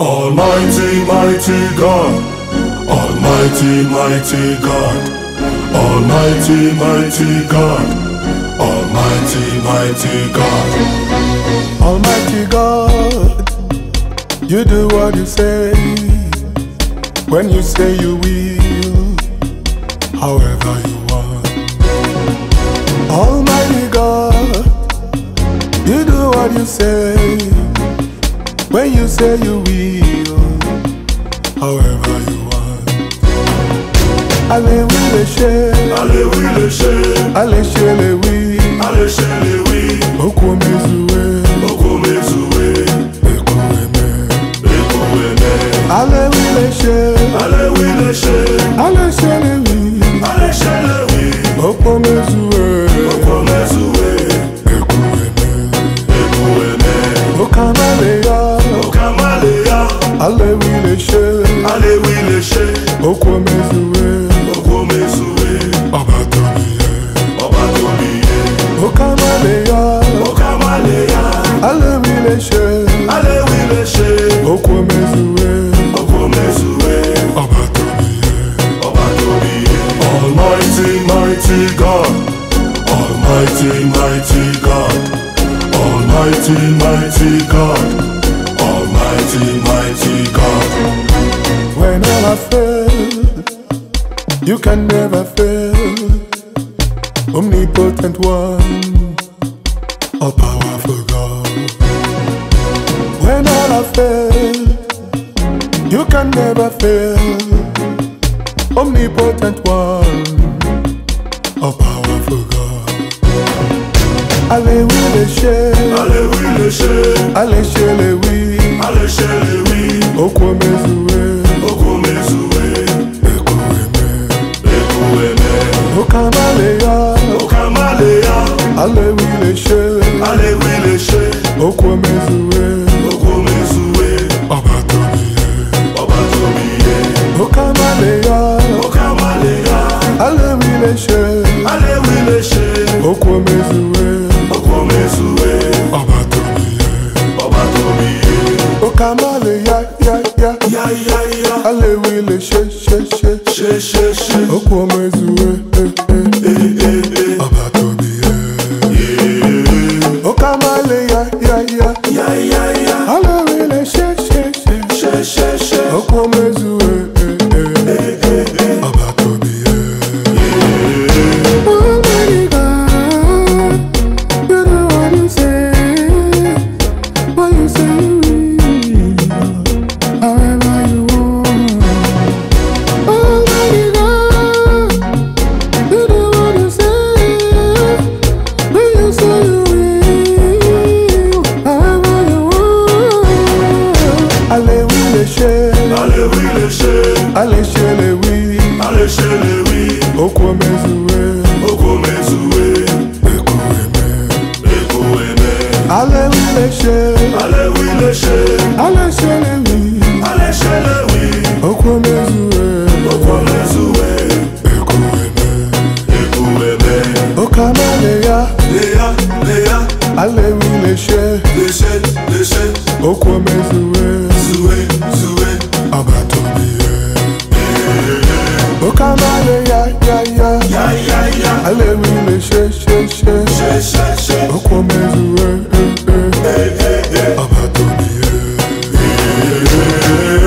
Almighty, mighty God, Almighty, mighty God, Almighty, mighty God, Almighty, mighty God. Almighty God, you do what you say, when you say you will, however you want. Almighty God, you do what you say, when you say you will, however you want. Allez oui les chers, Allez oui les chers, allez chez les oui, allez chez les oui, beaucoup mesoué, beaucoup mesoué, beaucoup aimé. allez Allez oui les chers, allez chez les oui, allez chez les oui, beaucoup mesoué, beaucoup mesoué, beaucoup aimé. Au Camaléa, allez oui les chers, allez oui les chers, beaucoup mesoué, beaucoup mesoué, au Camaléa, allez oui les chers, allez oui les chers, beaucoup mesoué, beaucoup mesoué. Almighty, mighty God, Almighty, mighty God, Almighty, mighty God, Almighty, mighty God. When all I fail, you can never fail. Omnipotent one, all powerful God. When all I fail, you can never fail. Omnipotent one, all powerful God. Allez oui les chers, Allez oui les chers, allez chez les oui, allez chez les oui, au quoi mesoué, beaucoup mesoué, beaucoup aimé. beaucoup aimé. Au Camaléa, allez oui les chers, Allez oui les chers, au quoi mesoué, beaucoup mesoué, au Camaléa, allez oui les chers, allez oui les chers, au quoi mesoué, beaucoup mesoué, au Camaléa, allez oui les chers, au quoi mesoué, au Camaléa, allez oui les chers, au quoi mesoué. Allez chez les oui, allez chez les oui, au quoi mesoué, beaucoup mesoué, beaucoup aimé. beaucoup aimé. Allez oui les chers, Allez oui les chers, allez chez les oui, allez chez les oui, au quoi mesoué, beaucoup mesoué, beaucoup aimé. beaucoup aimé. Au Camaléa, allez oui les chers, les chers, au quoi mesoué, zoué, au Camaléa, allez oui les chers, au quoi mesoué,